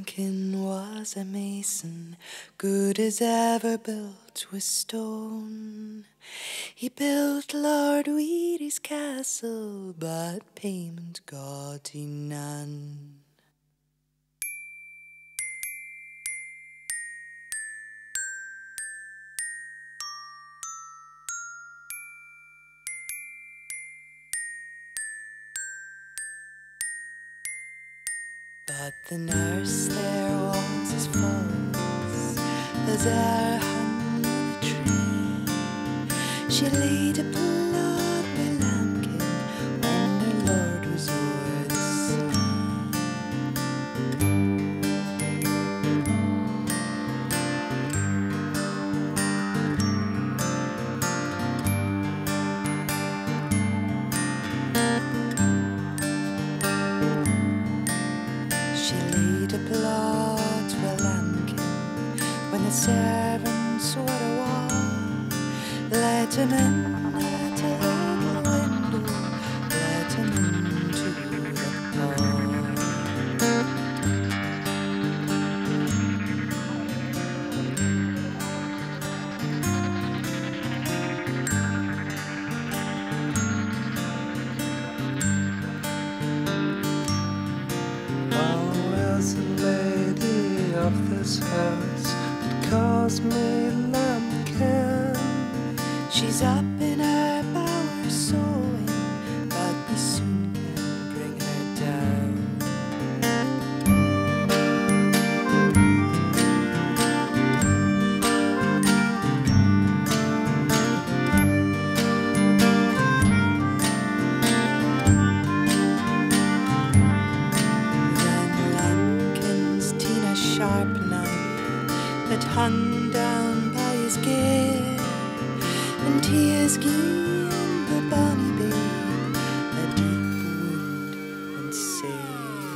Lamkin was a mason, good as ever built with stone. He built Lord Weary's castle, but payment got he none. But the nurse there was as false as e'er hung on a tree. She laid a plot by Lamkin when her lord was o'er the sea. She laid a plot by Lamkin when the servants were a wall. Let him in at a little window, let him into the hall. Of this house that calls me Lamkin. She's up in her bower sewing, but we soon can bring her down. Sharp knife that hung down by his gear, and he has given the bonny babe a deep wound and sere.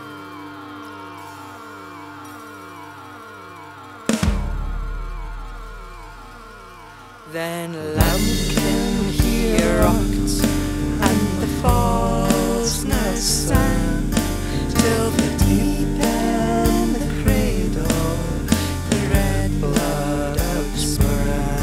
Then Lamkin he rocked, and the false nurse sang till the deep end the cradle, the red blood outsprang.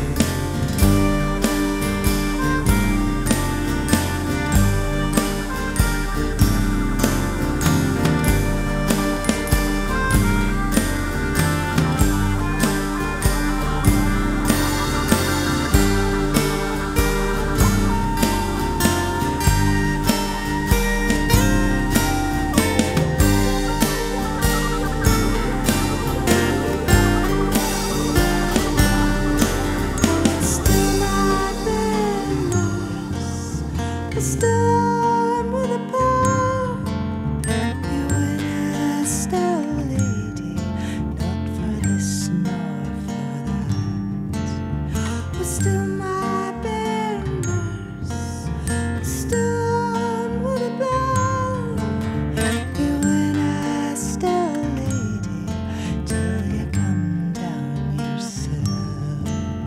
A storm with a bow, you were still a lady, not for this nor for that. Was still my bare nurse, a storm with a bow, you were still a lady till you come down yourself.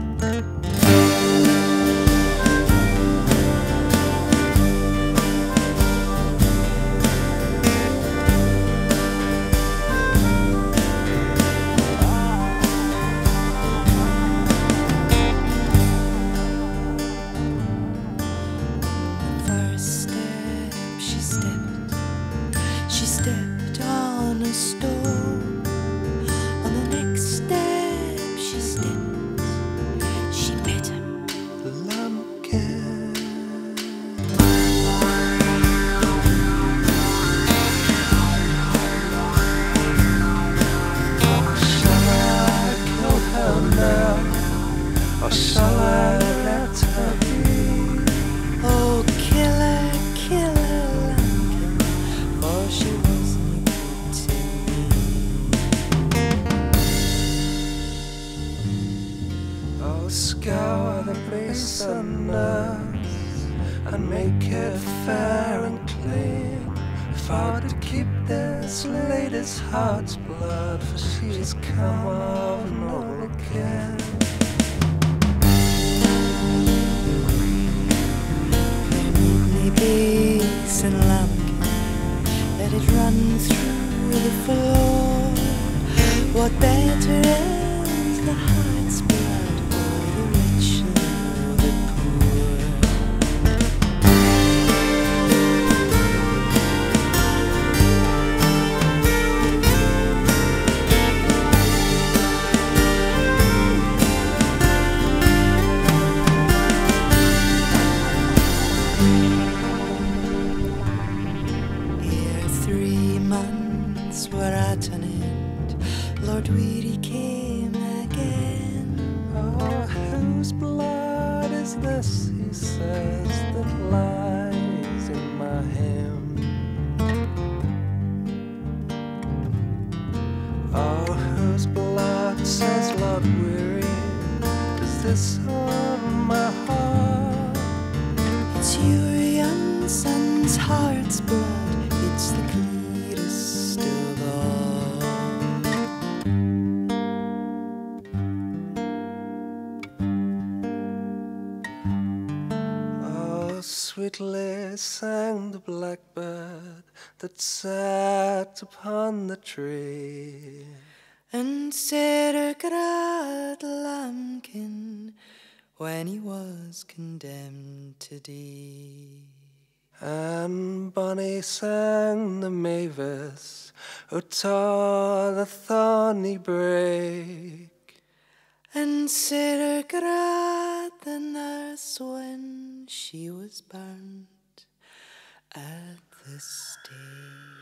She stepped on a stone. On the next step she stepped, she met him, Lamkin. Shall I kill her now, or shall I let her be? oh kill her, Lamkin, for she wasn't good to me. I'll scour the basin, nurse, and make it fair and clean, for to keep this lady's heart's blood, for she has come of no again. Basin Lamkin, let it run through the floor. What better is the heart's blood for the rich or the poor? Here 3 months were at an end. Lord Weary came again. Oh, whose blood is this, he says, that lies in my hymn? Oh, whose blood, says Lord Weary, is this on my heart? It's your young son's heart's blood. It's the clearest of all. Oh, sweetly sang the blackbird that sat upon the tree. And Sarah cried Lamkin when he was condemned to die. And bonny sang the mavis who tore the thorny brake. And Sarah cried the nurse when she was burnt at the stake.